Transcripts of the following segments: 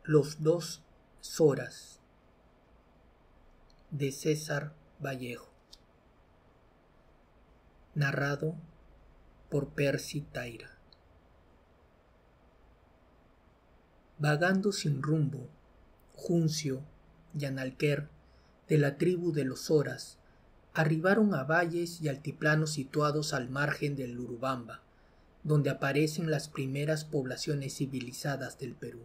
Los dos Zoras, de César Vallejo. Narrado por Percy Taira. Vagando sin rumbo, Juncio y Analquer, de la tribu de los Zoras, arribaron a valles y altiplanos situados al margen del Urubamba, donde aparecen las primeras poblaciones civilizadas del Perú.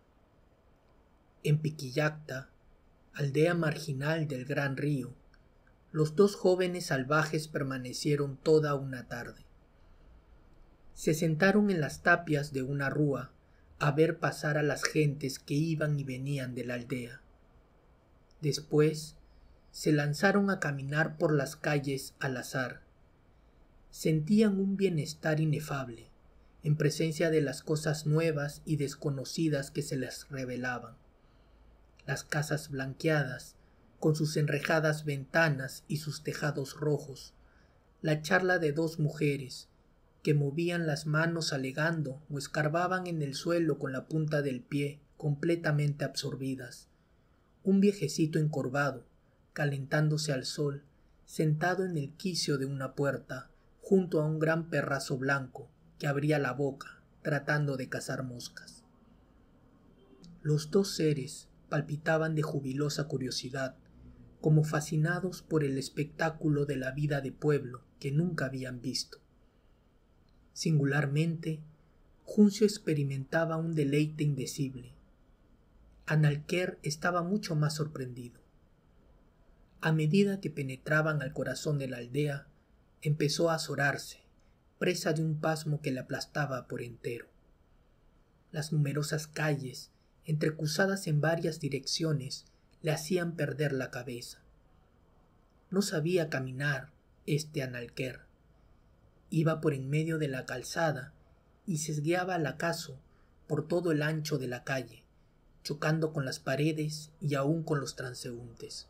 En Piquillacta, aldea marginal del Gran Río, los dos jóvenes salvajes permanecieron toda una tarde. Se sentaron en las tapias de una rúa a ver pasar a las gentes que iban y venían de la aldea. Después se lanzaron a caminar por las calles al azar. Sentían un bienestar inefable en presencia de las cosas nuevas y desconocidas que se les revelaban. Las casas blanqueadas, con sus enrejadas ventanas y sus tejados rojos, la charla de dos mujeres que movían las manos alegando o escarbaban en el suelo con la punta del pie, completamente absorbidas, un viejecito encorvado, calentándose al sol, sentado en el quicio de una puerta, junto a un gran perrazo blanco que abría la boca, tratando de cazar moscas. Los dos seres palpitaban de jubilosa curiosidad, como fascinados por el espectáculo de la vida de pueblo que nunca habían visto. Singularmente, Juncio experimentaba un deleite indecible. Analquer estaba mucho más sorprendido. A medida que penetraban al corazón de la aldea, empezó a azorarse, presa de un pasmo que le aplastaba por entero. Las numerosas calles, entrecruzadas en varias direcciones, le hacían perder la cabeza. No sabía caminar Analquer. Iba por en medio de la calzada y se esgueaba al acaso por todo el ancho de la calle, chocando con las paredes y aún con los transeúntes.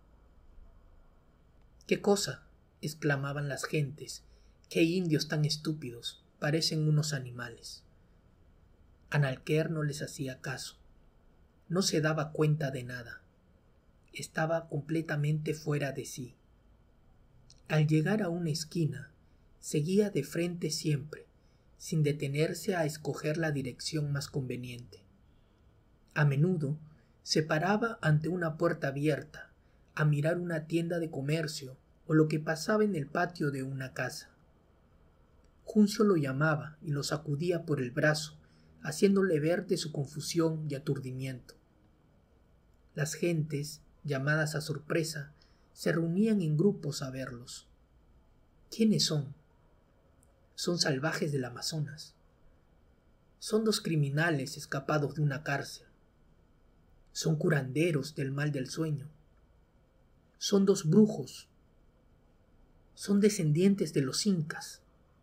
—¿Qué cosa? —exclamaban las gentes. —¡Qué indios tan estúpidos! Parecen unos animales. Analquer no les hacía caso. No se daba cuenta de nada. Estaba completamente fuera de sí. Al llegar a una esquina, seguía de frente siempre, sin detenerse a escoger la dirección más conveniente. A menudo se paraba ante una puerta abierta, a mirar una tienda de comercio o lo que pasaba en el patio de una casa. Juncio lo llamaba y lo sacudía por el brazo, haciéndole ver de su confusión y aturdimiento. Las gentes, llamadas a sorpresa, se reunían en grupos a verlos. ¿Quiénes son? Son salvajes del Amazonas. Son dos criminales escapados de una cárcel. Son curanderos del mal del sueño. Son dos brujos. Son descendientes de los incas.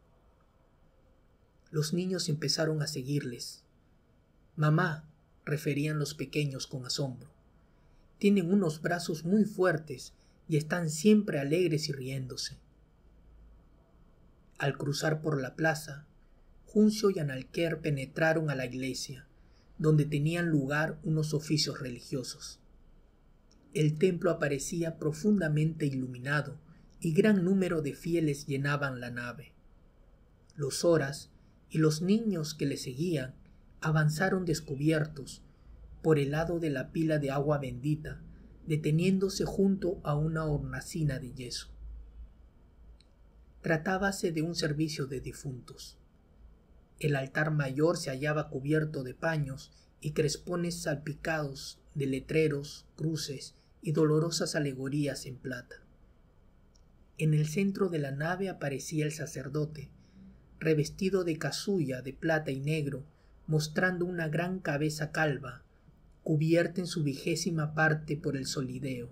Los niños empezaron a seguirles. Mamá, referían los pequeños con asombro. Tienen unos brazos muy fuertes y están siempre alegres y riéndose. Al cruzar por la plaza, Juncio y Analquer penetraron a la iglesia, donde tenían lugar unos oficios religiosos. El templo aparecía profundamente iluminado y gran número de fieles llenaban la nave. Los Zoras y los niños que le seguían avanzaron descubiertos por el lado de la pila de agua bendita, deteniéndose junto a una hornacina de yeso. Tratábase de un servicio de difuntos. El altar mayor se hallaba cubierto de paños y crespones salpicados de letreros, cruces y dolorosas alegorías en plata. En el centro de la nave aparecía el sacerdote, revestido de casulla de plata y negro, mostrando una gran cabeza calva, cubierta en su 20ª parte por el solideo.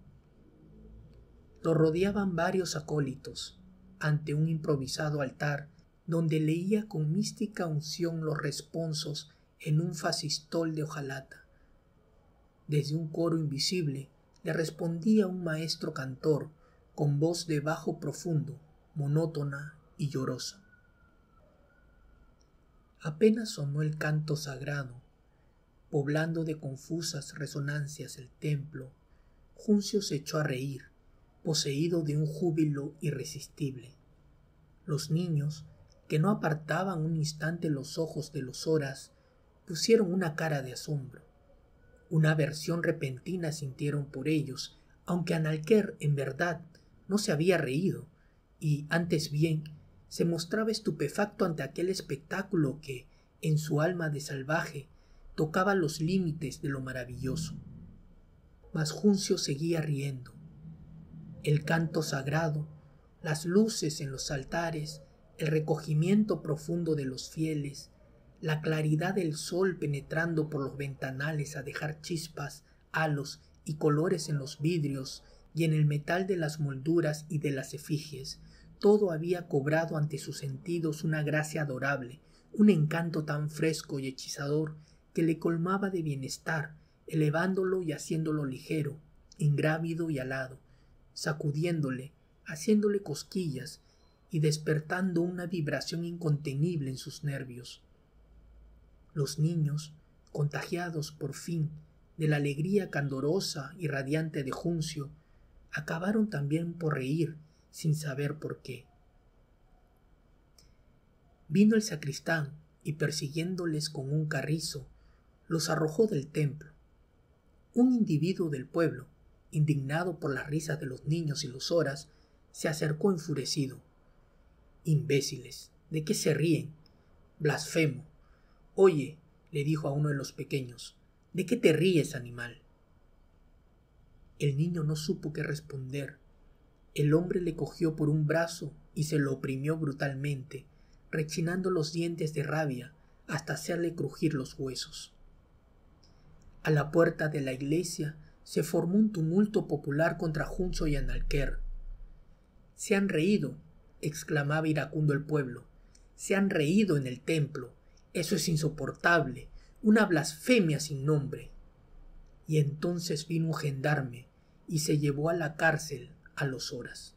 Lo rodeaban varios acólitos, ante un improvisado altar, donde leía con mística unción los responsos en un facistol de hojalata. Desde un coro invisible le respondía un maestro cantor, con voz de bajo profundo, monótona y llorosa. Apenas sonó el canto sagrado, poblando de confusas resonancias el templo, Juncio se echó a reír, poseído de un júbilo irresistible. Los niños, que no apartaban un instante los ojos de los Horas, pusieron una cara de asombro. Una aversión repentina sintieron por ellos, aunque Analquer en verdad no se había reído, y antes bien se mostraba estupefacto ante aquel espectáculo que, en su alma de salvaje, tocaba los límites de lo maravilloso. Mas Juncio seguía riendo. El canto sagrado, las luces en los altares, el recogimiento profundo de los fieles, la claridad del sol penetrando por los ventanales a dejar chispas, halos y colores en los vidrios y en el metal de las molduras y de las efigies, todo había cobrado ante sus sentidos una gracia adorable, un encanto tan fresco y hechizador que le colmaba de bienestar, elevándolo y haciéndolo ligero, ingrávido y alado, sacudiéndole, haciéndole cosquillas y despertando una vibración incontenible en sus nervios. Los niños, contagiados por fin de la alegría candorosa y radiante de Juncio, acabaron también por reír sin saber por qué. Vino el sacristán y persiguiéndoles con un carrizo, los arrojó del templo. Un individuo del pueblo, indignado por las risas de los niños y los Horas, se acercó enfurecido. «Imbéciles, ¿de qué se ríen? Blasfemo. Oye», le dijo a uno de los pequeños, «¿de qué te ríes, animal?». El niño no supo qué responder. El hombre le cogió por un brazo y se lo oprimió brutalmente, rechinando los dientes de rabia hasta hacerle crujir los huesos. A la puerta de la iglesia se formó un tumulto popular contra Juncio y Analquer. «Se han reído», exclamaba iracundo el pueblo. «Se han reído en el templo. Eso es insoportable, una blasfemia sin nombre». Y entonces vino un gendarme y se llevó a la cárcel a los Horas.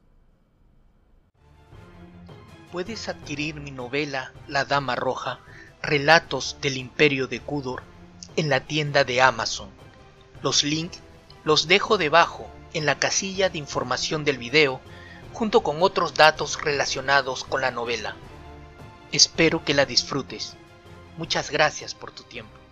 Puedes adquirir mi novela La Dama Roja, Relatos del Imperio de Cúdor, en la tienda de Amazon. Los links los dejo debajo en la casilla de información del video, junto con otros datos relacionados con la novela. Espero que la disfrutes. Muchas gracias por tu tiempo.